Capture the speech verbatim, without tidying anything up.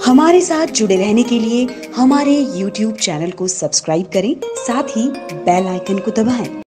हमारे साथ जुड़े रहने के लिए हमारे यूट्यूब चैनल को सब्सक्राइब करें, साथ ही बेल आइकन को दबाएं।